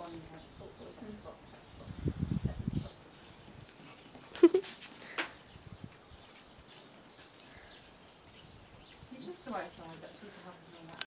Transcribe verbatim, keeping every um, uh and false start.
one in ten. Oh, oh, second spot, second spot, second spot. He's just the right size actually to have him on that.